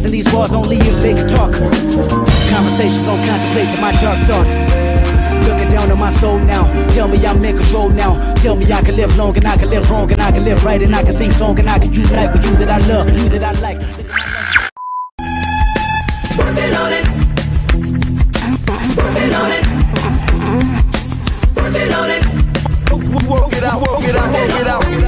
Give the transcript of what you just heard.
memorizing these bars only if they can talk. Conversations on contemplate to my dark thoughts. Looking down on my soul now. Tell me I'm in control now. Tell me I can live long and I can live wrong and I can live right and I can sing song and I can unite with you that I love, you that I like. Working on it. Working on it. Working on it. Work it out, work it out, work it out.